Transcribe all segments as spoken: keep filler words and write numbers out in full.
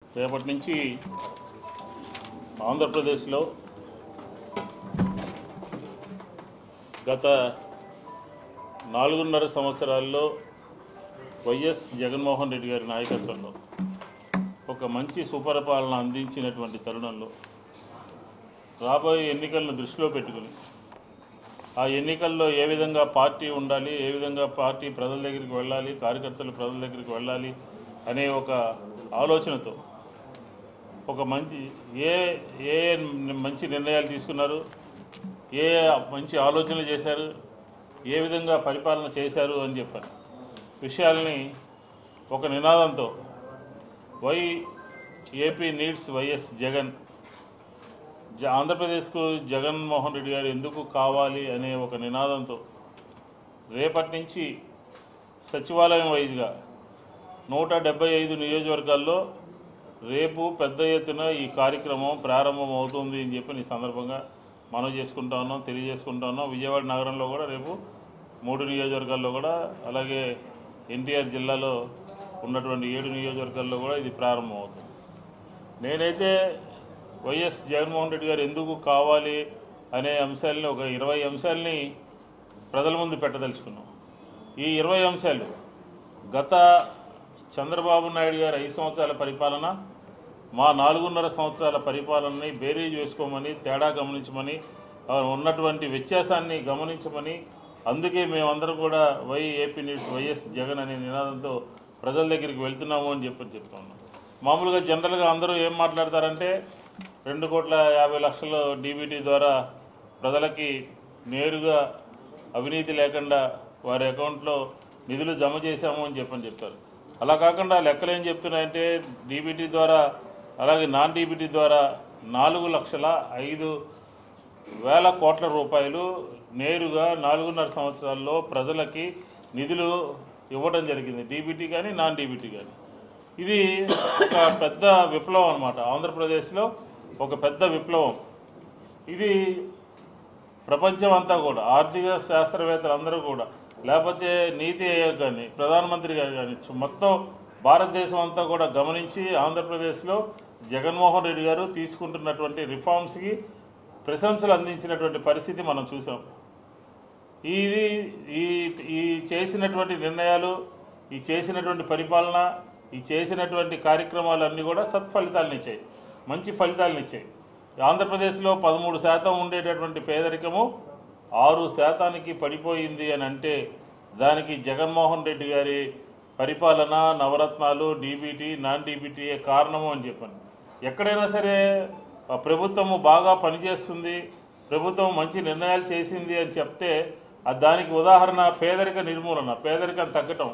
రేపటి నుంచి ఆంధ్రప్రదేశ్లో గత నాలుగున్నర సంవత్సరాల్లో వైఎస్ జగన్మోహన్ రెడ్డి గారి నాయకత్వంలో ఒక మంచి సుపరిపాలన అందించినటువంటి తరుణంలో రాబోయే ఎన్నికలను దృష్టిలో పెట్టుకుని ఆ ఎన్నికల్లో ఏ విధంగా పార్టీ ఉండాలి, ఏ విధంగా పార్టీ ప్రజల దగ్గరికి వెళ్ళాలి, కార్యకర్తలు ప్రజల దగ్గరికి వెళ్ళాలి అనే ఒక ఆలోచనతో ఒక మంచి ఏ ఏ మంచి నిర్ణయాలు తీసుకున్నారు, ఏ మంచి ఆలోచనలు చేశారు, ఏ విధంగా పరిపాలన చేశారు అని చెప్పారు విషయాల్ని ఒక నినాదంతో why AP needs YS Jagan, ఆంధ్రప్రదేశ్కు జగన్మోహన్ రెడ్డి గారు ఎందుకు కావాలి అనే ఒక నినాదంతో రేపటి నుంచి సచివాలయం వైజ్గా నూట డెబ్బై ఐదు నియోజకవర్గాల్లో రేపు పెద్ద ఎత్తున ఈ కార్యక్రమం ప్రారంభం అవుతుంది అని చెప్పి ఈ సందర్భంగా మనం చేసుకుంటా ఉన్నాం, తెలియజేసుకుంటా ఉన్నాం. విజయవాడ నగరంలో కూడా రేపు మూడు నియోజకవర్గాల్లో కూడా, అలాగే ఎన్టీఆర్ జిల్లాలో ఉన్నటువంటి ఏడు నియోజకవర్గాల్లో కూడా ఇది ప్రారంభం అవుతుంది. నేనైతే వైఎస్ జగన్మోహన్ రెడ్డి గారు ఎందుకు కావాలి అనే అంశాలని ఒక ఇరవై అంశాలని ప్రజల ముందు పెట్టదలుచుకున్నాం. ఈ ఇరవై అంశాలు గత చంద్రబాబు నాయుడు గారి ఐదు సంవత్సరాల పరిపాలన, మా నాలుగున్నర సంవత్సరాల పరిపాలనని బేరీజ్ వేసుకోమని, తేడా గమనించమని, ఉన్నటువంటి వ్యత్యాసాన్ని గమనించమని, అందుకే మేమందరం కూడా why AP needs YS Jagan అనే నినాదంతో ప్రజల దగ్గరికి వెళ్తున్నాము అని చెప్పని చెప్తా ఉన్నాం. మామూలుగా జనరల్గా అందరూ ఏం మాట్లాడతారంటే రెండు కోట్ల యాభై లక్షల డీబీటీ ద్వారా ప్రజలకి నేరుగా అవినీతి లేకుండా వారి అకౌంట్లో నిధులు జమ చేశాము అని చెప్పని చెప్తారు. అలా కాకుండా లెక్కలు ఏం చెప్తున్నాయంటే డీబీటీ ద్వారా, అలాగే నాన్ డీబీటీ ద్వారా నాలుగు లక్షల ఐదు వేల కోట్ల రూపాయలు నేరుగా నాలుగున్నర సంవత్సరాల్లో ప్రజలకి నిధులు ఇవ్వడం జరిగింది, డీబీటీ కానీ నాన్ డీబీటీ కానీ. ఇది ఒక పెద్ద విప్లవం అన్నమాట. ఆంధ్రప్రదేశ్లో ఒక పెద్ద విప్లవం. ఇది ప్రపంచం అంతా కూడా, ఆర్థిక శాస్త్రవేత్తలు అందరూ కూడా, లేకపోతే నీతి ఆయోగ్ కానీ, ప్రధానమంత్రి గారు కానీ, మొత్తం భారతదేశం అంతా కూడా గమనించి ఆంధ్రప్రదేశ్లో జగన్మోహన్ రెడ్డి గారు తీసుకుంటున్నటువంటి రిఫార్మ్స్కి ప్రశంసలు అందించినటువంటి పరిస్థితి మనం చూసాం. ఇది ఈ ఈ చేసినటువంటి నిర్ణయాలు, ఈ చేసినటువంటి పరిపాలన, ఈ చేసినటువంటి కార్యక్రమాలన్నీ కూడా సత్ఫలితాలను ఇచ్చాయి, మంచి ఫలితాలను ఇచ్చాయి. ఆంధ్రప్రదేశ్లో పదమూడు శాతం ఉండేటటువంటి పేదరికము ఆరు శాతానికి పడిపోయింది అని అంటే దానికి జగన్మోహన్ రెడ్డి గారి పరిపాలన, నవరత్నాలు, డీబీటీ, నాన్ డీబీటీ కారణము అని చెప్పాను. ఎక్కడైనా సరే ప్రభుత్వము బాగా పనిచేస్తుంది, ప్రభుత్వం మంచి నిర్ణయాలు చేసింది అని చెప్తే దానికి ఉదాహరణ పేదరిక నిర్మూలన, పేదరికం తగ్గటం,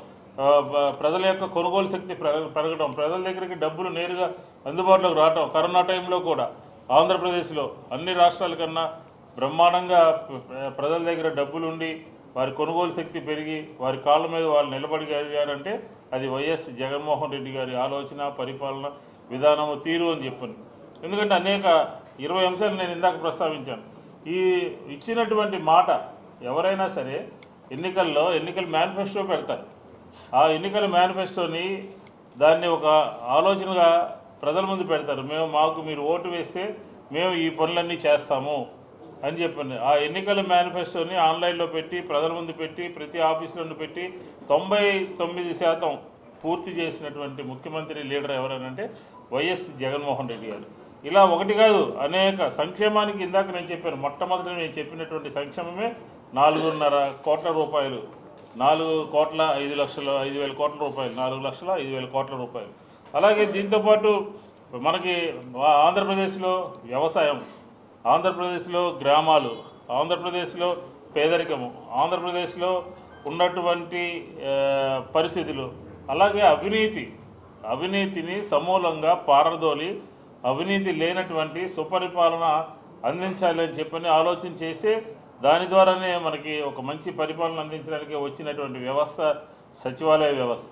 ప్రజల యొక్క కొనుగోలు శక్తి పెరగడం, ప్రజల దగ్గరికి డబ్బులు నేరుగా అందుబాటులోకి రావటం. కరోనా టైంలో కూడా ఆంధ్రప్రదేశ్లో అన్ని రాష్ట్రాల కన్నా బ్రహ్మాండంగా ప్రజల దగ్గర డబ్బులు ఉండి వారి కొనుగోలు శక్తి పెరిగి వారి కాళ్ళ మీద వాళ్ళు నిలబడిగారంటే అది వైఎస్ జగన్మోహన్ రెడ్డి గారి ఆలోచన, పరిపాలన విధానము, తీరు అని చెప్పాను. ఎందుకంటే అనేక ఇరవై అంశాలు నేను ఇందాక ప్రస్తావించాను. ఈ ఇచ్చినటువంటి మాట ఎవరైనా సరే ఎన్నికల్లో ఎన్నికల మేనిఫెస్టో పెడతారు. ఆ ఎన్నికల మేనిఫెస్టోని దాన్ని ఒక ఆలోచనగా ప్రజల ముందు పెడతారు. మేము మాకు మీరు ఓటు వేస్తే మేము ఈ పనులన్నీ చేస్తాము అని చెప్పండి. ఆ ఎన్నికల మేనిఫెస్టోని ఆన్లైన్లో పెట్టి ప్రజల ముందు పెట్టి ప్రతి ఆఫీసులో పెట్టి తొంభై తొమ్మిది శాతం పూర్తి చేసినటువంటి ముఖ్యమంత్రి లీడర్ ఎవరనంటే వైఎస్ జగన్మోహన్ రెడ్డి గారు. ఇలా ఒకటి కాదు, అనేక సంక్షేమానికి ఇందాక నేను చెప్పాను, మొట్టమొదటి నేను చెప్పినటువంటి సంక్షేమమే నాలుగున్నర కోట్ల రూపాయలు, నాలుగు కోట్ల ఐదు లక్షల ఐదు వేల కోట్ల రూపాయలు, నాలుగు లక్షల ఐదు వేల కోట్ల రూపాయలు. అలాగే దీంతోపాటు మనకి ఆంధ్రప్రదేశ్లో వ్యవసాయం, ఆంధ్రప్రదేశ్లో గ్రామాలు, ఆంధ్రప్రదేశ్లో పేదరికము, ఆంధ్రప్రదేశ్లో ఉన్నటువంటి పరిస్థితులు, అలాగే అవినీతి, అవినీతిని సమూలంగా పారదోలి అవినీతి లేనటువంటి సుపరిపాలన అందించాలి అని చెప్పని ఆలోచన చేసి దాని ద్వారానే మనకి ఒక మంచి పరిపాలన అందించడానికి వచ్చినటువంటి వ్యవస్థ సచివాలయ వ్యవస్థ.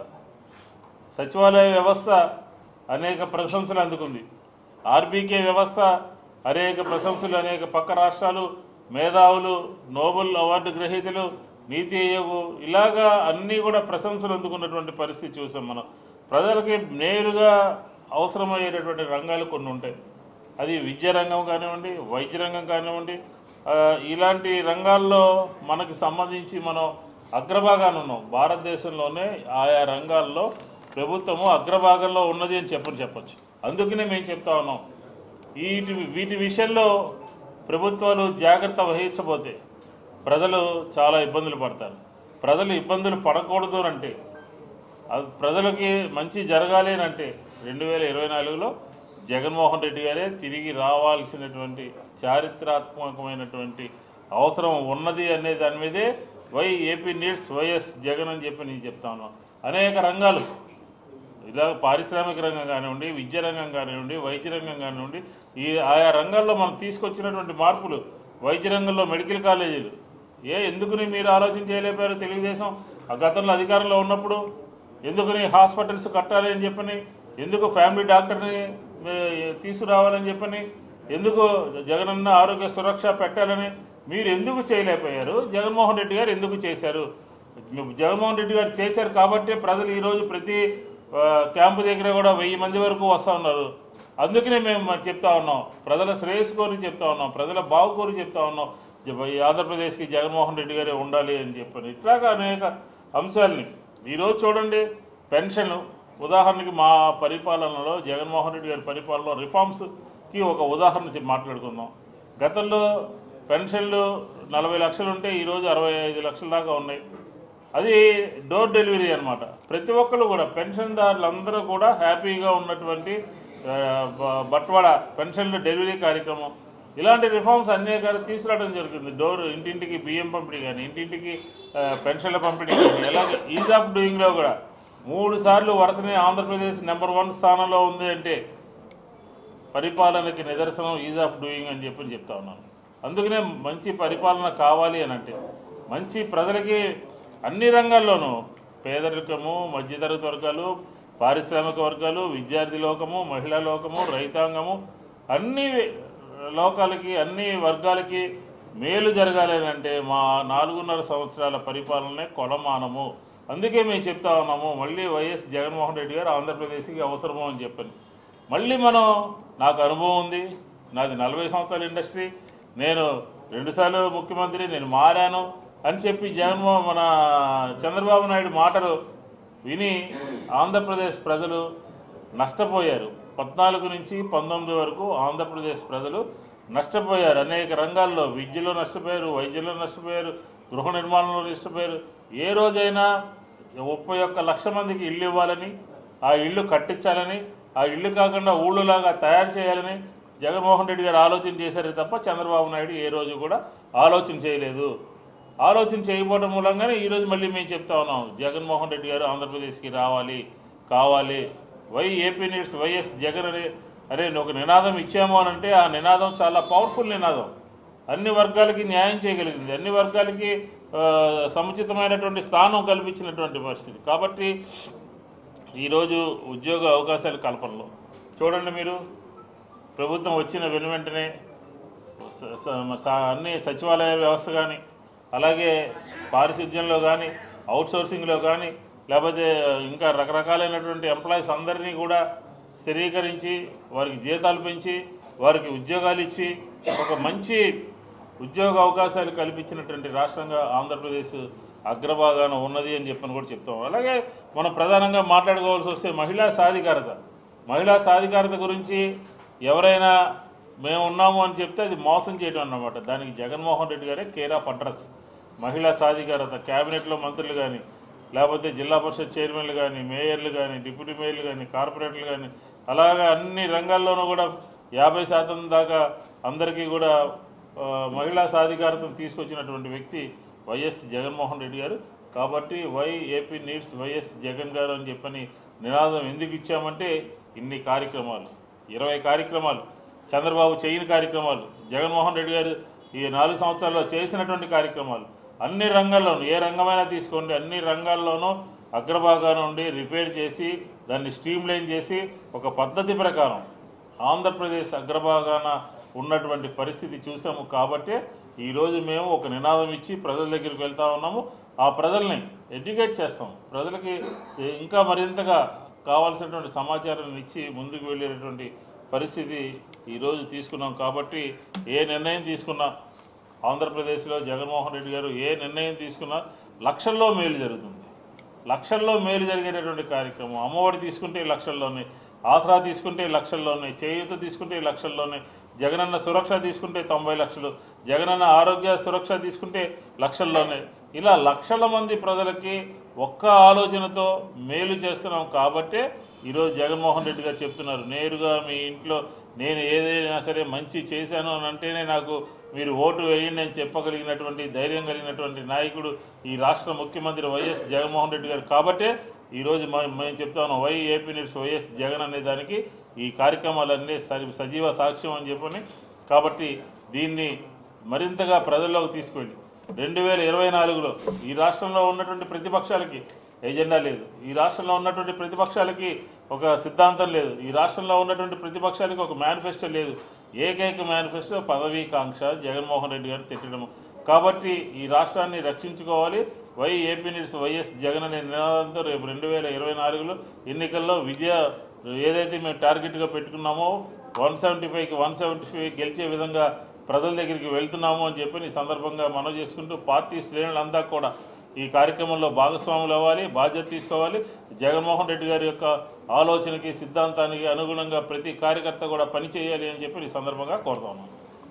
సచివాలయ వ్యవస్థ అనేక ప్రశంసలు అందుకుంది. ఆర్బీకే వ్యవస్థ అనేక ప్రశంసలు, అనేక పక్క రాష్ట్రాలు, మేధావులు, నోబెల్ అవార్డు గ్రహీతలు, నీతి ఆయోగ్ ఇలాగా అన్నీ కూడా ప్రశంసలు అందుకున్నటువంటి పరిస్థితి చూసాం మనం. ప్రజలకి నేరుగా అవసరమయ్యేటటువంటి రంగాలు కొన్ని ఉంటాయి. అది విద్యా రంగం కానివ్వండి, వైద్య రంగం కానివ్వండి, ఇలాంటి రంగాల్లో మనకి సంబంధించి మనం అగ్రభాగాన్ని ఉన్నాం. భారతదేశంలోనే ఆయా రంగాల్లో ప్రభుత్వము అగ్రభాగంలో ఉన్నది అని చెప్పని చెప్పచ్చు. అందుకనే మేము చెప్తా ఉన్నాం, వీటి వీటి విషయంలో ప్రభుత్వాలు జాగ్రత్త వహించబోతే ప్రజలు చాలా ఇబ్బందులు పడతారు. ప్రజలు ఇబ్బందులు పడకూడదు అంటే, ప్రజలకి మంచి జరగాలి అని అంటే రెండు వేల ఇరవై నాలుగులో జగన్మోహన్ రెడ్డి గారే తిరిగి రావాల్సినటువంటి చారిత్రాత్మకమైనటువంటి అవసరం ఉన్నది అనే దాని మీదే why AP needs YS Jagan అని చెప్పి నేను చెప్తాను. అనేక రంగాలు, ఇలా పారిశ్రామిక రంగం కానివ్వండి, విద్యా రంగం కానివ్వండి, వైద్య రంగం కానివ్వండి, ఈ ఆయా రంగాల్లో మనం తీసుకొచ్చినటువంటి మార్పులు, వైద్య రంగంలో మెడికల్ కాలేజీలు ఏ ఎందుకుని మీరు ఆలోచన చేయలేకపోయారు? తెలుగుదేశం ఆ గతంలో అధికారంలో ఉన్నప్పుడు ఎందుకుని హాస్పిటల్స్ కట్టాలి అని చెప్పని, ఎందుకు ఫ్యామిలీ డాక్టర్ని తీసుకురావాలని చెప్పని, ఎందుకు జగనన్న ఆరోగ్య సురక్ష పెట్టాలని మీరు ఎందుకు చేయలేకపోయారు? జగన్మోహన్ రెడ్డి గారు ఎందుకు చేశారు? జగన్మోహన్ రెడ్డి గారు చేశారు కాబట్టి ప్రజలు ఈరోజు ప్రతి క్యాంపు దగ్గర కూడా వెయ్యి మంది వరకు వస్తూ ఉన్నారు. అందుకనే మేము చెప్తా ఉన్నాం, ప్రజల శ్రేయస్సు కోరి చెప్తా ఉన్నాం, ప్రజల బాగు కోరి చెప్తా ఉన్నాం, ఆంధ్రప్రదేశ్కి జగన్మోహన్ రెడ్డి గారే ఉండాలి అని చెప్పని. ఇట్లాగా అనేక అంశాలని ఈరోజు చూడండి. పెన్షన్ ఉదాహరణకి మా పరిపాలనలో, జగన్మోహన్ రెడ్డి గారి పరిపాలనలో రిఫార్మ్స్కి ఒక ఉదాహరణ మాట్లాడుకుందాం. గతంలో పెన్షన్లు నలభై లక్షలు ఉంటే ఈరోజు అరవై ఐదు లక్షల దాకా ఉన్నాయి. అది డోర్ డెలివరీ అనమాట. ప్రతి ఒక్కరు కూడా పెన్షన్దారులందరూ కూడా హ్యాపీగా ఉన్నటువంటి బట్వాడ పెన్షన్ల డెలివరీ కార్యక్రమం, ఇలాంటి రిఫార్మ్స్ అనేక తీసుకురావడం జరుగుతుంది. డోర్ ఇంటింటికి బియ్యం పంపిణీ కానీ, ఇంటింటికి పెన్షన్ల పంపిణీ కానీ, అలాగే ఈజ్ ఆఫ్ డూయింగ్లో కూడా మూడు సార్లు వరుసనే ఆంధ్రప్రదేశ్ నెంబర్ వన్ స్థానంలో ఉంది అంటే పరిపాలనకి నిదర్శనం ఈజ్ ఆఫ్ డూయింగ్ అని చెప్పి చెప్తా ఉన్నాను. అందుకనే మంచి పరిపాలన కావాలి అని అంటే మంచి ప్రజలకి అన్ని రంగాల్లోనూ పేదరికము, మధ్యతరగతి వర్గాలు, పారిశ్రామిక వర్గాలు, విద్యార్థి లోకము, మహిళా లోకము, రైతాంగము, అన్ని లోకాలకి అన్ని వర్గాలకి మేలు జరగాలి అంటే మా నాలుగున్నర సంవత్సరాల పరిపాలనే కొలమానము. అందుకే మేము చెప్తా ఉన్నాము, మళ్ళీ వైఎస్ జగన్మోహన్ రెడ్డి గారు ఆంధ్రప్రదేశ్కి అవసరము అని చెప్పని. మళ్ళీ మనం, నాకు అనుభవం ఉంది, నాది నలభై సంవత్సరాల ఇండస్ట్రీ, నేను రెండుసార్లు ముఖ్యమంత్రి, నేను మారాను అని చెప్పి జగన్మోహన్ మన చంద్రబాబు నాయుడు మాటలు విని ఆంధ్రప్రదేశ్ ప్రజలు నష్టపోయారు. పద్నాలుగు నుంచి పంతొమ్మిది వరకు ఆంధ్రప్రదేశ్ ప్రజలు నష్టపోయారు. అనేక రంగాల్లో విద్యలో నష్టపోయారు, వైద్యంలో నష్టపోయారు, గృహ నిర్మాణంలో నష్టపోయారు. ఏ రోజైనా ముప్పై ఒక్క లక్ష మందికి ఇల్లు ఇవ్వాలని, ఆ ఇల్లు కట్టించాలని, ఆ ఇల్లు కాకుండా ఊళ్ళులాగా తయారు చేయాలని జగన్మోహన్ రెడ్డి గారు ఆలోచన చేశారు తప్ప చంద్రబాబు నాయుడు ఏ రోజు కూడా ఆలోచన చేయలేదు. ఆలోచన చేయకపోవడం మూలంగానే ఈరోజు మళ్ళీ మేము చెప్తా ఉన్నాం, జగన్మోహన్ రెడ్డి గారు ఆంధ్రప్రదేశ్కి రావాలి, కావాలి, why AP needs YS Jagan అనే అరే ఒక నినాదం ఇచ్చాము అని అంటే ఆ నినాదం చాలా పవర్ఫుల్ నినాదం. అన్ని వర్గాలకి న్యాయం చేయగలిగింది, అన్ని వర్గాలకి సముచితమైనటువంటి స్థానం కల్పించినటువంటి పరిస్థితి. కాబట్టి ఈరోజు ఉద్యోగ అవకాశాల కల్పనలో చూడండి, మీరు ప్రభుత్వం వచ్చిన వెను వెంటనే అన్ని సచివాలయ వ్యవస్థ కానీ, అలాగే పారిశుద్ధ్యంలో కానీ, అవుట్సోర్సింగ్లో కానీ, లేకపోతే ఇంకా రకరకాలైనటువంటి ఎంప్లాయీస్ అందరినీ కూడా స్థిరీకరించి వారికి జీతాలు పెంచి వారికి ఉద్యోగాలు ఇచ్చి ఒక మంచి ఉద్యోగ అవకాశాలు కల్పించినటువంటి రాష్ట్రంగా ఆంధ్రప్రదేశ్ అగ్రభాగాన ఉన్నది అని చెప్పని కూడా చెప్తాం. అలాగే మనం ప్రధానంగా మాట్లాడుకోవాల్సి వస్తే మహిళా సాధికారత. మహిళా సాధికారత గురించి ఎవరైనా మేము ఉన్నాము అని చెప్తే అది మోసం చేయడం అన్నమాట. దానికి జగన్మోహన్ రెడ్డి గారే కేర్ ఆఫ్ అడ్రస్. మహిళా సాధికారత క్యాబినెట్లో మంత్రులు కానీ, లేకపోతే జిల్లా పరిషత్ చైర్మన్లు కానీ, మేయర్లు కానీ, డిప్యూటీ మేయర్లు కానీ, కార్పొరేటర్లు కానీ, అలాగే అన్ని రంగాల్లోనూ కూడా యాభై శాతం దాకా అందరికీ కూడా మహిళా సాధికారతను తీసుకొచ్చినటువంటి వ్యక్తి వైఎస్ జగన్మోహన్ రెడ్డి గారు. కాబట్టి why AP needs YS Jagan garu అని చెప్పని నినాదం ఎందుకు ఇచ్చామంటే ఇన్ని కార్యక్రమాలు, ఇరవై కార్యక్రమాలు, చంద్రబాబు చేయని కార్యక్రమాలు, జగన్మోహన్ రెడ్డి గారు ఈ నాలుగు సంవత్సరాల్లో చేసినటువంటి కార్యక్రమాలు, అన్ని రంగాల్లోనూ ఏ రంగమైనా తీసుకోండి, అన్ని రంగాల్లోనూ అగ్రభాగాన ఉండి రిపేర్ చేసి దాన్ని స్ట్రీమ్లైన్ చేసి ఒక పద్ధతి ప్రకారం ఆంధ్రప్రదేశ్ అగ్రభాగాన ఉన్నటువంటి పరిస్థితి చూసాము. కాబట్టే ఈరోజు మేము ఒక నినాదం ఇచ్చి ప్రజల దగ్గరికి వెళ్తా ఉన్నాము. ఆ ప్రజల్ని ఎడ్యుకేట్ చేస్తాం, ప్రజలకి ఇంకా మరింతగా కావాల్సినటువంటి సమాచారాన్ని ఇచ్చి ముందుకు వెళ్ళేటటువంటి పరిస్థితి ఈరోజు తీసుకున్నాం. కాబట్టి ఏ నిర్ణయం తీసుకున్నా ఆంధ్రప్రదేశ్లో జగన్మోహన్ రెడ్డి గారు ఏ నిర్ణయం తీసుకున్నా లక్షల్లో మేలు జరుగుతుంది. లక్షల్లో మేలు జరిగేటటువంటి కార్యక్రమం. అమ్మఒడి తీసుకుంటే లక్షల్లోనే, ఆసరా తీసుకుంటే లక్షల్లోనే, చేయూత తీసుకుంటే లక్షల్లోనే, జగనన్న సురక్ష తీసుకుంటే తొంభై లక్షలు, జగనన్న ఆరోగ్య సురక్ష తీసుకుంటే లక్షల్లోనే. ఇలా లక్షల మంది ప్రజలకి ఒక్క ఆలోచనతో మేలు చేస్తున్నాం. కాబట్టే ఈరోజు జగన్మోహన్ రెడ్డి గారు చెప్తున్నారు, నేరుగా మీ ఇంట్లో నేను ఏదైనా సరే మంచి చేశాను అని అంటేనే నాకు మీరు ఓటు వేయండి అని చెప్పగలిగినటువంటి ధైర్యం కలిగినటువంటి నాయకుడు ఈ రాష్ట్ర ముఖ్యమంత్రి వైఎస్ జగన్మోహన్ రెడ్డి గారు. కాబట్టే ఈరోజు మేము చెప్తాను why AP needs YS Jagan అనే దానికి ఈ కార్యక్రమాలన్నీ సజీవ సాక్ష్యం అని చెప్పని. కాబట్టి దీన్ని మరింతగా ప్రజల్లోకి తీసుకెళ్ళి రెండు వేల ఇరవై నాలుగులో ఈ రాష్ట్రంలో ఉన్నటువంటి ప్రతిపక్షాలకి ఎజెండా లేదు, ఈ రాష్ట్రంలో ఉన్నటువంటి ప్రతిపక్షాలకి ఒక సిద్ధాంతం లేదు, ఈ రాష్ట్రంలో ఉన్నటువంటి ప్రతిపక్షాలకి ఒక మేనిఫెస్టో లేదు. ఏకైక మేనిఫెస్టో పదవీకాంక్ష జగన్మోహన్ రెడ్డి గారు తిట్టడం. కాబట్టి ఈ రాష్ట్రాన్ని రక్షించుకోవాలి, why AP needs YS Jagan అనే నినాదంతో రేపు రెండు వేల ఇరవై నాలుగులో ఎన్నికల్లో విజయ ఏదైతే మేము టార్గెట్గా పెట్టుకున్నామో వన్ సెవెంటీ ఫైవ్కి వన్ సెవెంటీ ఫైవ్ గెలిచే విధంగా ప్రజల దగ్గరికి వెళ్తున్నాము అని చెప్పి ఈ సందర్భంగా మనవి చేసుకుంటూ పార్టీ శ్రేణులంతా కూడా ఈ కార్యక్రమంలో భాగస్వాములు అవ్వాలి, బాధ్యత తీసుకోవాలి. జగన్మోహన్ రెడ్డి గారి యొక్క ఆలోచనకి సిద్ధాంతానికి అనుగుణంగా ప్రతి కార్యకర్త కూడా పనిచేయాలి అని చెప్పి ఈ సందర్భంగా కోరుతాము.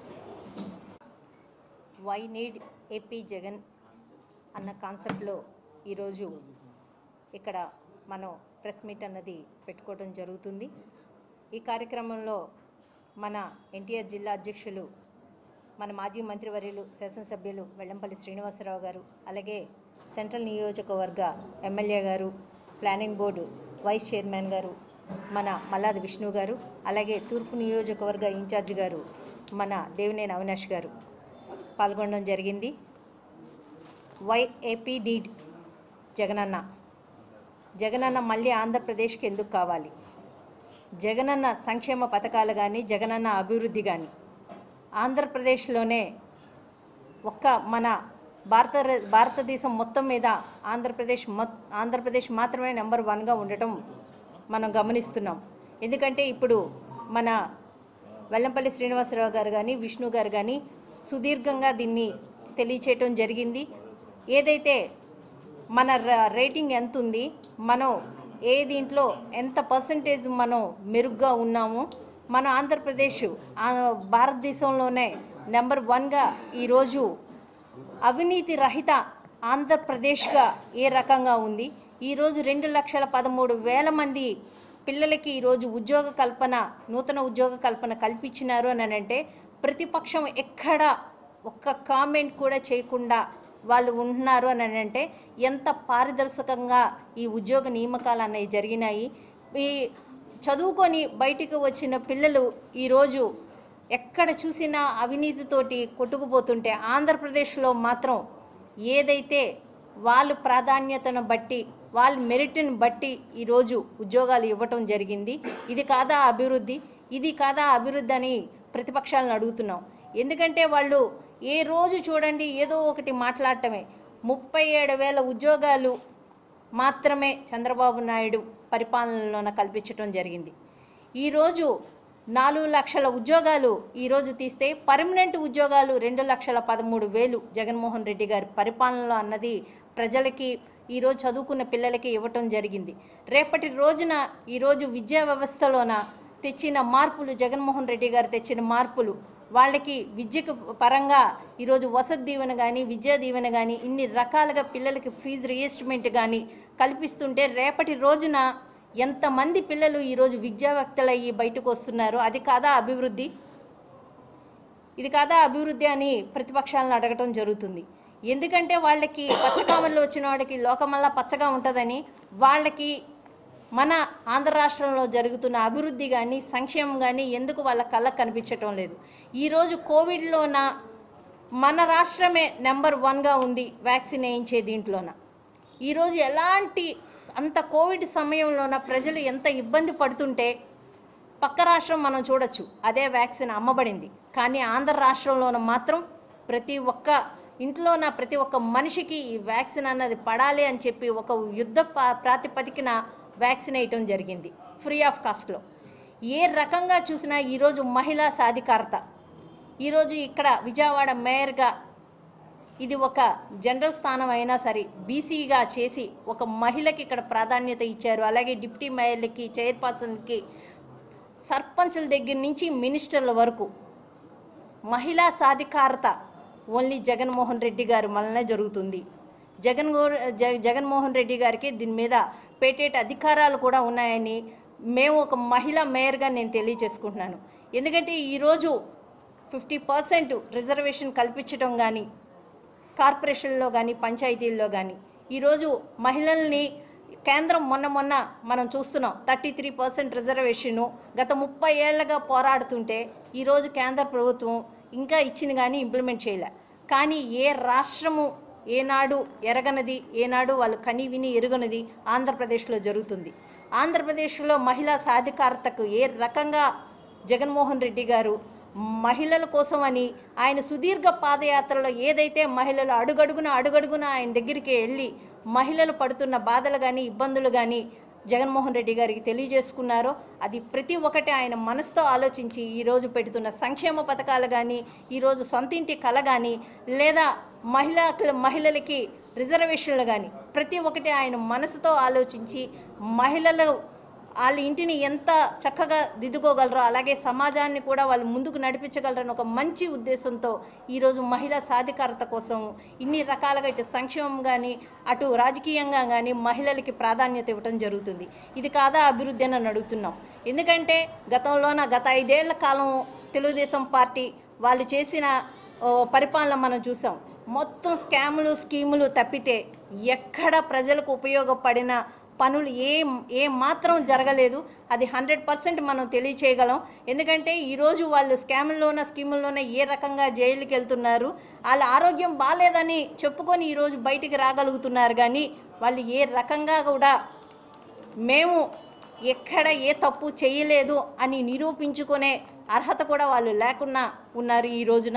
వై నీడ్ ఏపీ జగన్ అన్న కాన్సెప్ట్లో ఈరోజు ఇక్కడ మనం ప్రెస్ మీట్ అన్నది పెట్టుకోవడం జరుగుతుంది. ఈ కార్యక్రమంలో మన ఎన్టీఆర్ జిల్లా అధ్యక్షులు, మన మాజీ మంత్రివర్యులు శాసనసభ్యులు వెల్లంపల్లి శ్రీనివాసరావు గారు, అలాగే సెంట్రల్ నియోజకవర్గ ఎమ్మెల్యే గారు, ప్లానింగ్ బోర్డు వైస్ చైర్మన్ గారు మన మల్లాది విష్ణు గారు, అలాగే తూర్పు నియోజకవర్గ ఇన్ఛార్జ్ గారు మన దేవినేని అవినాష్ గారు పాల్గొనడం జరిగింది. వై ఏపీ నీడ్ జగనన్న జగనన్న మళ్ళీ ఆంధ్రప్రదేశ్కి ఎందుకు కావాలి, జగనన్న సంక్షేమ పథకాలు కానీ జగనన్న అభివృద్ధి కానీ ఆంధ్రప్రదేశ్లోనే ఒక్క మన భారత భారతదేశం మొత్తం మీద ఆంధ్రప్రదేశ్ ఆంధ్రప్రదేశ్ మాత్రమే నెంబర్ వన్గా ఉండటం మనం గమనిస్తున్నాం. ఎందుకంటే ఇప్పుడు మన వెల్లంపల్లి శ్రీనివాసరావు గారు కానీ విష్ణు గారు కానీ సుదీర్ఘంగా దీన్ని తెలియచేయటం జరిగింది. ఏదైతే మన రేటింగ్ ఎంత ఉంది, మనం ఏ దీంట్లో ఎంత పర్సంటేజ్ మనం మెరుగ్గా ఉన్నాము, మన ఆంధ్రప్రదేశ్ భారతదేశంలోనే నెంబర్ వన్గా ఈరోజు అవినీతి రహిత ఆంధ్రప్రదేశ్గా ఏ రకంగా ఉంది. ఈరోజు రెండు లక్షల పదమూడు వేల మంది పిల్లలకి ఈరోజు ఉద్యోగ కల్పన, నూతన ఉద్యోగ కల్పన కల్పించినారు అని అంటే ప్రతిపక్షం ఎక్కడ ఒక్క కామెంట్ కూడా చేయకుండా వాళ్ళు ఉంటున్నారు అని అంటే ఎంత పారదర్శకంగా ఈ ఉద్యోగ నియామకాలు అనేవి జరిగినాయి. ఈ చదువుకొని బయటికి వచ్చిన పిల్లలు ఈరోజు ఎక్కడ చూసినా అవినీతితోటి కొట్టుకుపోతుంటే ఆంధ్రప్రదేశ్లో మాత్రం ఏదైతే వాళ్ళు ప్రాధాన్యతను బట్టి వాళ్ళ మెరిట్ని బట్టి ఈరోజు ఉద్యోగాలు ఇవ్వటం జరిగింది. ఇది కాదా అభివృద్ధి, ఇది కాదా అభివృద్ధి అని ప్రతిపక్షాలను అడుగుతున్నాం. ఎందుకంటే వాళ్ళు ఏ రోజు చూడండి ఏదో ఒకటి మాట్లాడటమే. ముప్పై ఏడు వేల ఉద్యోగాలు మాత్రమే చంద్రబాబు నాయుడు పరిపాలనలోన కల్పించడం జరిగింది. ఈరోజు నాలుగు లక్షల ఉద్యోగాలు ఈరోజు తీస్తే పర్మనెంట్ ఉద్యోగాలు రెండు లక్షల పదమూడు వేలు జగన్మోహన్ రెడ్డి గారి పరిపాలనలో అన్నది ప్రజలకి ఈరోజు చదువుకున్న పిల్లలకి ఇవ్వటం జరిగింది. రేపటి రోజున ఈరోజు విద్యా వ్యవస్థలోన తెచ్చిన మార్పులు, జగన్మోహన్ రెడ్డి గారు తెచ్చిన మార్పులు వాళ్ళకి విద్యకు పరంగా ఈరోజు వసతి దీవెన కానీ విద్యా దీవెన కానీ ఇన్ని రకాలుగా పిల్లలకి ఫీజు రియంబర్స్మెంట్ కానీ కల్పిస్తుంటే రేపటి రోజున ఎంతమంది పిల్లలు ఈరోజు విద్యావేత్తలయ్యి బయటకు వస్తున్నారు. అది కాదా అభివృద్ధి, ఇది కాదా అభివృద్ధి అని ప్రతిపక్షాలను అడగటం జరుగుతుంది. ఎందుకంటే వాళ్ళకి పచ్చకామల్లో వచ్చిన వాడికి లోకమల్లా పచ్చగా ఉంటుందని వాళ్ళకి మన ఆంధ్ర రాష్ట్రంలో జరుగుతున్న అభివృద్ధి కానీ సంక్షేమం కానీ ఎందుకు వాళ్ళ కళ్ళకు కనిపించటం లేదు. ఈరోజు కోవిడ్లోన మన రాష్ట్రమే నెంబర్ వన్గా ఉంది వ్యాక్సిన్ వేయించే దీంట్లోన. ఈరోజు ఎలాంటి అంత కోవిడ్ సమయంలోన ప్రజలు ఎంత ఇబ్బంది పడుతుంటే పక్క రాష్ట్రం మనం చూడొచ్చు, అదే వ్యాక్సిన్ అమ్మబడింది. కానీ ఆంధ్ర రాష్ట్రంలోన మాత్రం ప్రతి ఒక్క ఇంట్లోన ప్రతి ఒక్క మనిషికి ఈ వ్యాక్సిన్ అన్నది పడాలి అని చెప్పి ఒక యుద్ధ ప్రాతిపదికన వ్యాక్సిన్ వేయటం జరిగింది ఫ్రీ ఆఫ్ కాస్ట్లో. ఏ రకంగా చూసినా ఈరోజు మహిళా సాధికారత, ఈరోజు ఇక్కడ విజయవాడ మేయర్గా ఇది ఒక జనరల్ స్థానం అయినా సరే బీసీగా చేసి ఒక మహిళకి ఇక్కడ ప్రాధాన్యత ఇచ్చారు. అలాగే డిప్యూటీ మేయర్లకి, చైర్పర్సన్కి, సర్పంచుల దగ్గర నుంచి మినిస్టర్ల వరకు మహిళా సాధికారత ఓన్లీ జగన్మోహన్ రెడ్డి గారి వలన జరుగుతుంది. జగన్ జగన్మోహన్ రెడ్డి గారికి దీని మీద పేటెంట్ అధికారాలు కూడా ఉన్నాయని మేము ఒక మహిళా మేయర్గా నేను తెలియజేసుకుంటున్నాను. ఎందుకంటే ఈరోజు ఫిఫ్టీ పర్సెంట్ రిజర్వేషన్ కల్పించడం కానీ కార్పొరేషన్లో కానీ పంచాయతీల్లో కానీ ఈరోజు మహిళల్ని కేంద్రం మొన్న మొన్న మనం చూస్తున్నాం థర్టీ త్రీ పర్సెంట్ రిజర్వేషను గత ముప్పై ఏళ్లుగా పోరాడుతుంటే ఈరోజు కేంద్ర ప్రభుత్వం ఇంకా ఇచ్చింది కానీ ఇంప్లిమెంట్ చేయలే. కానీ ఏ రాష్ట్రము ఏనాడు ఎరగనది, ఏనాడు వాళ్ళు కని విని ఎరుగనది ఆంధ్రప్రదేశ్లో జరుగుతుంది. ఆంధ్రప్రదేశ్లో మహిళా సాధికారతకు ఏ రకంగా జగన్మోహన్ రెడ్డి గారు మహిళల కోసం అని ఆయన సుదీర్ఘ పాదయాత్రలో ఏదైతే మహిళలు అడుగడుగున అడుగడుగున ఆయన దగ్గరికి వెళ్ళి మహిళలు పడుతున్న బాధలు కానీ ఇబ్బందులు కానీ జగన్మోహన్ రెడ్డి గారికి తెలియజేసుకున్నారో అది ప్రతి ఒక్కటి ఆయన మనసుతో ఆలోచించి ఈరోజు పెడుతున్న సంక్షేమ పథకాలు కానీ, ఈరోజు సొంతింటి కళ కానీ, లేదా మహిళా మహిళలకి రిజర్వేషన్లు కానీ ప్రతి ఒక్కటి ఆయన మనసుతో ఆలోచించి మహిళలు వాళ్ళ ఇంటిని ఎంత చక్కగా దిద్దుకోగలరో అలాగే సమాజాన్ని కూడా వాళ్ళు ముందుకు నడిపించగలరని ఒక మంచి ఉద్దేశంతో ఈరోజు మహిళా సాధికారత కోసం ఇన్ని రకాలుగా ఇటు సంక్షేమం కానీ అటు రాజకీయంగా కానీ మహిళలకి ప్రాధాన్యత ఇవ్వడం జరుగుతుంది. ఇది కాదా అభివృద్ధి అని అడుగుతున్నాం. ఎందుకంటే గతంలోన గత ఐదేళ్ల కాలం తెలుగుదేశం పార్టీ వాళ్ళు చేసిన పరిపాలన మనం చూసాం. మొత్తం స్కాములు స్కీములు తప్పితే ఎక్కడ ప్రజలకు ఉపయోగపడిన పనులు ఏ ఏ మాత్రం జరగలేదు. అది హండ్రెడ్ పర్సెంట్ మనం తెలియచేయగలం. ఎందుకంటే ఈరోజు వాళ్ళు స్కాముల్లోన స్కీముల్లోన ఏ రకంగా జైలుకి వెళ్తున్నారు, వాళ్ళ ఆరోగ్యం బాగాలేదని చెప్పుకొని ఈరోజు బయటికి రాగలుగుతున్నారు. కానీ వాళ్ళు ఏ రకంగా కూడా మేము ఎక్కడ ఏ తప్పు చేయలేదు అని నిరూపించుకునే అర్హత కూడా వాళ్ళు లేకుండా ఉన్నారు ఈ రోజున.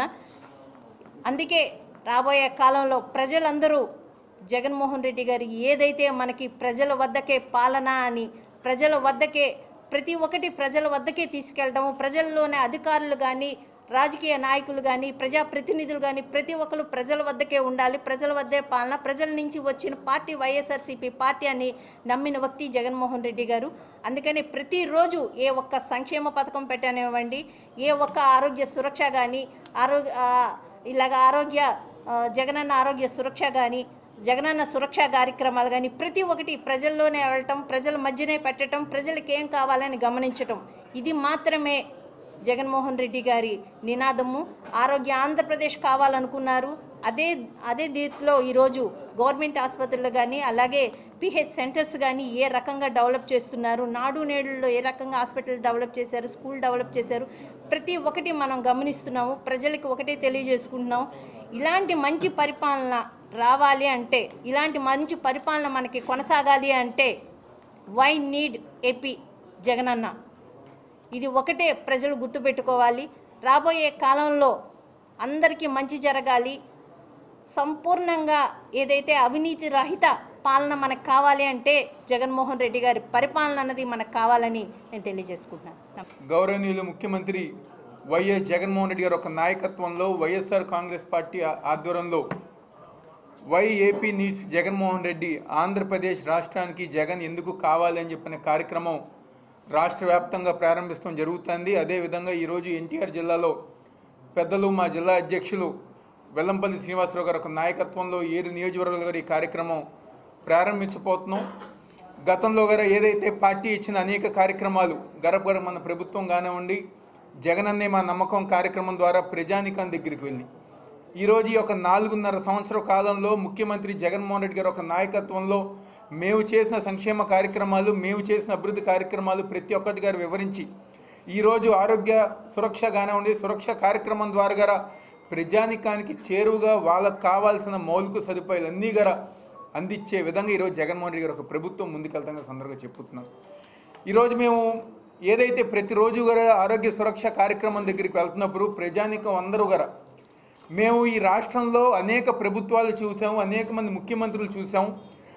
అందుకే రాబోయే కాలంలో ప్రజలందరూ జగన్మోహన్ రెడ్డి గారు ఏదైతే మనకి ప్రజల వద్దకే పాలన అని, ప్రజల వద్దకే ప్రతి ఒక్కటి ప్రజల వద్దకే తీసుకెళ్ళడం, ప్రజల్లోనే అధికారులు కానీ రాజకీయ నాయకులు కానీ ప్రజాప్రతినిధులు కానీ ప్రతి ఒక్కరు ప్రజల వద్దకే ఉండాలి, ప్రజల వద్దే పాలన, ప్రజల నుంచి వచ్చిన పార్టీ వైఎస్ఆర్సీపీ పార్టీ అని నమ్మిన వ్యక్తి జగన్మోహన్ రెడ్డి గారు. అందుకని ప్రతిరోజు ఏ ఒక్క సంక్షేమ పథకం పెట్టనివ్వండి, ఏ ఒక్క ఆరోగ్య సురక్ష కానీ ఆరోగ్య ఇలాగ ఆరోగ్య జగనన్న ఆరోగ్య సురక్ష కానీ జగనన్న సురక్ష కార్యక్రమాలు కానీ ప్రతి ఒక్కటి ప్రజల్లోనే వెళ్ళటం, ప్రజల మధ్యనే పెట్టడం, ప్రజలకు ఏం కావాలని గమనించటం, ఇది మాత్రమే జగన్మోహన్ రెడ్డి గారి నినాదము. ఆరోగ్య ఆంధ్రప్రదేశ్ కావాలనుకున్నారు. అదే అదే దీంట్లో ఈరోజు గవర్నమెంట్ ఆసుపత్రులు కానీ అలాగే పిహెచ్ సెంటర్స్ కానీ ఏ రకంగా డెవలప్ చేస్తున్నారు, నాడు నేడుల్లో ఏ రకంగా హాస్పిటల్ డెవలప్ చేశారు, స్కూల్ డెవలప్ చేశారు, ప్రతి ఒక్కటి మనం గమనిస్తున్నాము. ప్రజలకు ఒకటే తెలియజేసుకుంటున్నాం, ఇలాంటి మంచి పరిపాలన రావాలి అంటే, ఇలాంటి మంచి పరిపాలన మనకి కొనసాగాలి అంటే వై నీడ్ ఏపీ జగనన్న, ఇది ఒకటే ప్రజలు గుర్తుపెట్టుకోవాలి. రాబోయే కాలంలో అందరికీ మంచి జరగాలి, సంపూర్ణంగా ఏదైతే అవినీతి రహిత పాలన మనకు కావాలి అంటే జగన్మోహన్ రెడ్డి గారి పరిపాలన అన్నది మనకు కావాలని నేను తెలియజేసుకుంటున్నాను. గౌరవనీయులు ముఖ్యమంత్రి వైఎస్ జగన్మోహన్ రెడ్డి గారు ఒక నాయకత్వంలో వైఎస్ఆర్ కాంగ్రెస్ పార్టీ ఆధ్వర్యంలో why AP needs Jaganmohan Reddy, Andhra Pradesh రాష్ట్రానికి జగన్ ఎందుకు కావాలి అని చెప్పిన కార్యక్రమం రాష్ట్ర వ్యాప్తంగా ప్రారంభించడం జరుగుతుంది. అదేవిధంగా ఈరోజు ఎన్టీఆర్ జిల్లాలో పెద్దలు మా జిల్లా అధ్యక్షులు వెల్లంపల్లి శ్రీనివాసరావు గారు ఒక నాయకత్వంలో ఏడు నియోజకవర్గాల గారు ఈ కార్యక్రమం ప్రారంభించబోతున్నాం. గతంలో గారు ఏదైతే పార్టీ ఇచ్చిన అనేక కార్యక్రమాలు గడప గడప మన ప్రభుత్వం కానివ్వండి, జగనన్నే మా నమ్మకం కార్యక్రమం ద్వారా ప్రజానికం దగ్గరికి వెళ్ళి ఈరోజు ఈ ఒక నాలుగున్నర సంవత్సర కాలంలో ముఖ్యమంత్రి జగన్మోహన్ రెడ్డి గారు ఒక నాయకత్వంలో మేము చేసిన సంక్షేమ కార్యక్రమాలు, మేము చేసిన అభివృద్ధి కార్యక్రమాలు ప్రతి ఒక్కటి గారు వివరించి ఈరోజు ఆరోగ్య సురక్ష కానివ్వండి, సురక్ష కార్యక్రమం ద్వారా గారా ప్రజానికానికి చేరువుగా వాళ్ళకు కావాల్సిన మౌలిక సదుపాయాలు అన్నీ గారా అందించే విధంగా ఈరోజు జగన్మోహన్ రెడ్డి గారు ఒక ప్రభుత్వం ముందుకెళ్తాగా సందర్భంగా చెప్పుతున్నాం. ఈరోజు మేము ఏదైతే ప్రతిరోజు గారా ఆరోగ్య సురక్ష కార్యక్రమం దగ్గరికి వెళ్తున్నప్పుడు ప్రజానికం అందరూ గారా మేము ఈ రాష్ట్రంలో అనేక ప్రభుత్వాలు చూసాము, అనేక మంది ముఖ్యమంత్రులు చూసాము,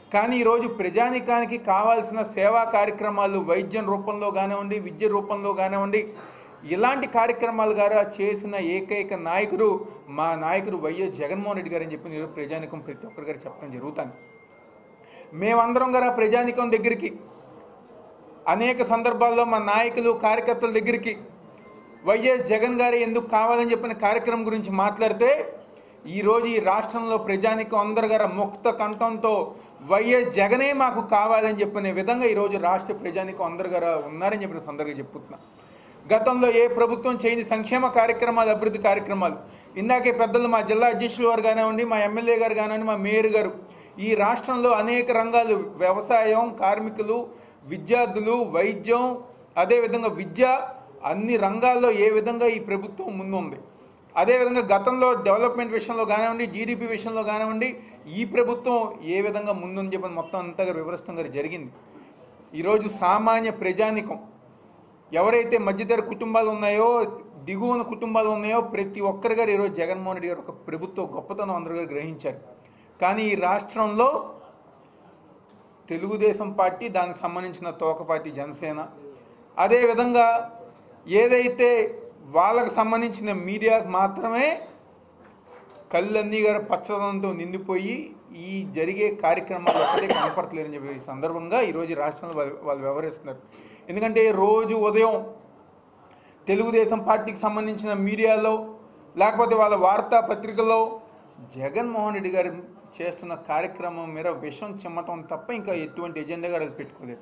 కానీ ఈరోజు ప్రజానికానికి కావాల్సిన సేవా కార్యక్రమాలు వైద్యం రూపంలో కానివ్వండి, విద్య రూపంలో కానివ్వండి, ఇలాంటి కార్యక్రమాలు గారా చేసిన ఏకైక నాయకుడు మా నాయకుడు వైఎస్ జగన్మోహన్ రెడ్డి గారు అని చెప్పి ఈరోజు ప్రజానికం ప్రతి ఒక్కరి గారు చెప్పడం జరుగుతుంది. మేమందరం గారా ప్రజానికం దగ్గరికి అనేక సందర్భాల్లో మా నాయకులు కార్యకర్తల దగ్గరికి వైఎస్ జగన్ గారు ఎందుకు కావాలని చెప్పిన కార్యక్రమం గురించి మాట్లాడితే ఈరోజు ఈ రాష్ట్రంలో ప్రజానికం అందరు గారా ముక్త కంఠంతో వైఎస్ జగనే మాకు కావాలని చెప్పిన విధంగా ఈరోజు రాష్ట్ర ప్రజానికం అందరు గారా ఉన్నారని చెప్పిన సందర్భంగా చెప్పుతున్నా. గతంలో ఏ ప్రభుత్వం చేయని సంక్షేమ కార్యక్రమాలు, అభివృద్ధి కార్యక్రమాలు, ఇందాకే పెద్దలు మా జిల్లా అధ్యక్షులు గారు కానివ్వండి, మా ఎమ్మెల్యే గారు కానివ్వండి, మా మేయర్ గారు ఈ రాష్ట్రంలో అనేక రంగాలు వ్యవసాయం, కార్మికులు, విద్యార్థులు, వైద్యం, అదేవిధంగా విద్య, అన్ని రంగాల్లో ఏ విధంగా ఈ ప్రభుత్వం ముందుంది. అదేవిధంగా గతంలో డెవలప్మెంట్ విషయంలో కానివ్వండి, జీడిపి విషయంలో కానివ్వండి ఈ ప్రభుత్వం ఏ విధంగా ముందుని చెప్పని మొత్తం అంతగా వివరిస్తంగా జరిగింది. ఈరోజు సామాన్య ప్రజానికం ఎవరైతే మధ్యతర కుటుంబాలు ఉన్నాయో, దిగువన కుటుంబాలు ఉన్నాయో ప్రతి ఒక్కరి గారు ఈరోజు జగన్మోహన్ రెడ్డి గారు ఒక ప్రభుత్వ గొప్పతనం అందరూ గారు గ్రహించారు. కానీ ఈ రాష్ట్రంలో తెలుగుదేశం పార్టీ, దానికి సంబంధించిన తోక పార్టీ జనసేన, అదేవిధంగా ఏదైతే వాళ్ళకు సంబంధించిన మీడియాకు మాత్రమే కళ్ళన్నీ గారు పచ్చదనంతో నిండిపోయి ఈ జరిగే కార్యక్రమాలు ఒక్కటే కనపడలేదని చెప్పి ఈ సందర్భంగా ఈరోజు రాష్ట్రంలో వాళ్ళు వాళ్ళు వ్యవహరిస్తున్నారు. ఎందుకంటే రోజు ఉదయం తెలుగుదేశం పార్టీకి సంబంధించిన మీడియాలో లేకపోతే వాళ్ళ వార్తాపత్రికల్లో జగన్మోహన్ రెడ్డి గారు చేస్తున్న కార్యక్రమం మీద విషం చిమ్మటం తప్ప ఇంకా ఎటువంటి ఎజెండా గారు పెట్టుకోలేదు.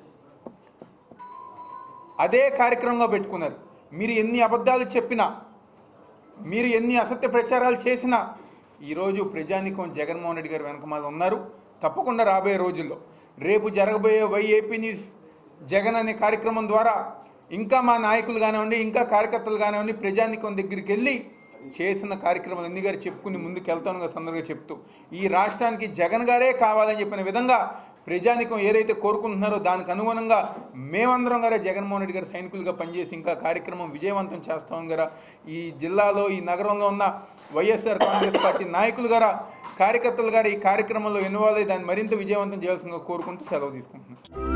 అదే కార్యక్రమంగా పెట్టుకున్నారు. మీరు ఎన్ని అబద్ధాలు చెప్పినా, మీరు ఎన్ని అసత్య ప్రచారాలు చేసినా ఈరోజు ప్రజానికం జగన్మోహన్ రెడ్డి గారు వెనకమాల ఉన్నారు. తప్పకుండా రాబోయే రోజుల్లో రేపు జరగబోయే వైఏపీ న్యూస్ జగన్ అనే కార్యక్రమం ద్వారా ఇంకా మా నాయకులు కానివ్వండి, ఇంకా కార్యకర్తలు కానివ్వండి ప్రజానికం దగ్గరికి వెళ్ళి చేసిన కార్యక్రమాలు అన్ని గారు చెప్పుకుని ముందుకు వెళ్తాను సందర్భంగా చెప్తూ ఈ రాష్ట్రానికి జగన్ గారే కావాలని చెప్పిన విధంగా ప్రజానికం ఏదైతే కోరుకుంటున్నారో దానికి అనుగుణంగా మేమందరం గారే జగన్మోహన్ రెడ్డి గారు సైనికులుగా పనిచేసి ఇంకా కార్యక్రమం విజయవంతం చేస్తాం గారా. ఈ జిల్లాలో, ఈ నగరంలో ఉన్న వైఎస్ఆర్ కాంగ్రెస్ పార్టీ నాయకులు గారా, కార్యకర్తలు గారు ఈ కార్యక్రమంలో ఇన్వాల్వ్ అయ్యి దాన్ని మరింత విజయవంతం చేయాల్సిందిగా కోరుకుంటూ సెలవు తీసుకుంటున్నాం.